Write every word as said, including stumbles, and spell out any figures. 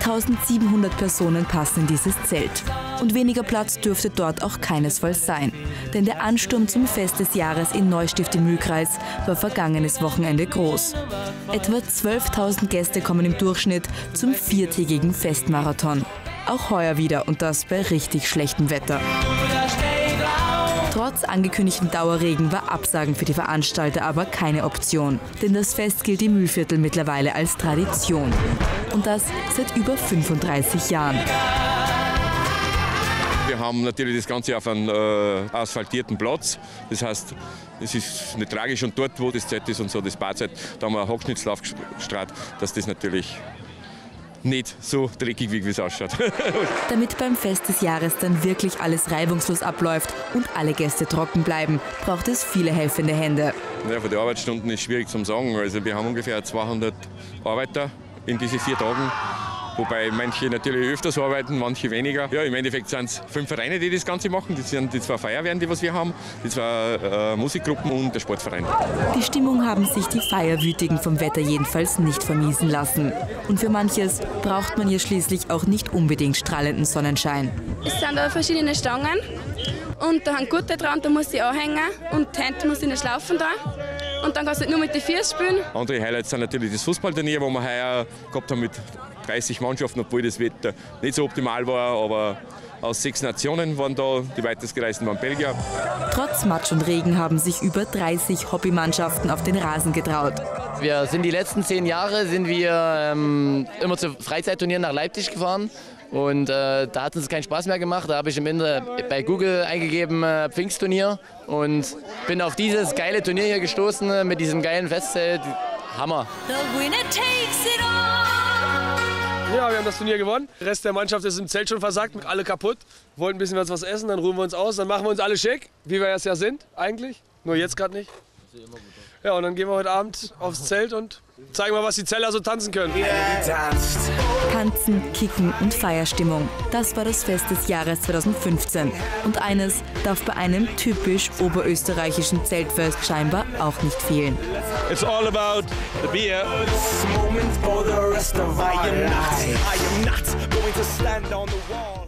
eintausendsiebenhundert Personen passen in dieses Zelt. Und weniger Platz dürfte dort auch keinesfalls sein. Denn der Ansturm zum Fest des Jahres in Neustift im Mühlkreis war vergangenes Wochenende groß. Etwa zwölftausend Gäste kommen im Durchschnitt zum viertägigen Festmarathon. Auch heuer wieder und das bei richtig schlechtem Wetter. Trotz angekündigten Dauerregen war Absagen für die Veranstalter aber keine Option. Denn das Fest gilt im Mühlviertel mittlerweile als Tradition. Und das seit über fünfunddreißig Jahren. Wir haben natürlich das Ganze auf einem äh, asphaltierten Platz. Das heißt, es ist nicht tragisch. Und dort, wo das Zelt ist und so, das Barzelt, da haben wir einen Hochschnittslauf gestrahlt, dass das natürlich nicht so dreckig, wie es ausschaut. Damit beim Fest des Jahres dann wirklich alles reibungslos abläuft und alle Gäste trocken bleiben, braucht es viele helfende Hände. Ja, von den Arbeitsstunden ist schwierig zu sagen. Also wir haben ungefähr zweihundert Arbeiter in diesen vier Tagen. Wobei manche natürlich öfters arbeiten, manche weniger. Ja, im Endeffekt sind es fünf Vereine, die das Ganze machen. Das sind die zwei Feuerwehren, die was wir haben, die zwei äh, Musikgruppen und der Sportverein. Die Stimmung haben sich die Feierwütigen vom Wetter jedenfalls nicht vermiesen lassen. Und für manches braucht man hier schließlich auch nicht unbedingt strahlenden Sonnenschein. Es sind da verschiedene Stangen und da haben Gurte dran, da muss ich anhängen und die Hände muss ich nicht schlaufen da. Und dann kannst du nur mit den Füßen spielen. Andere Highlights sind natürlich das Fußballturnier, wo wir heuer gehabt haben mit dreißig Mannschaften, obwohl das Wetter nicht so optimal war. Aber aus sechs Nationen waren da, die weitest gereisten waren Belgier. Trotz Matsch und Regen haben sich über dreißig Hobbymannschaften auf den Rasen getraut. Wir sind die letzten zehn Jahre sind wir ähm, immer zu Freizeitturnieren nach Leipzig gefahren. Und äh, da hat es keinen Spaß mehr gemacht. Da habe ich im Ende bei Google eingegeben äh, Pfingstturnier und bin auf dieses geile Turnier hier gestoßen äh, mit diesem geilen Festzelt. Hammer. Ja, wir haben das Turnier gewonnen. Der Rest der Mannschaft ist im Zelt schon versackt, alle kaputt. Wollten ein bisschen was essen, dann ruhen wir uns aus, dann machen wir uns alle schick, wie wir es ja sind eigentlich. Nur jetzt gerade nicht. Ja, und dann gehen wir heute Abend aufs Zelt und zeigen mal, was die Zeller so tanzen können. Tanzen, Kicken und Feierstimmung. Das war das Fest des Jahres zweitausendfünfzehn. Und eines darf bei einem typisch oberösterreichischen Zeltfest scheinbar auch nicht fehlen. It's all about the beer. I am not going to stand on the wall.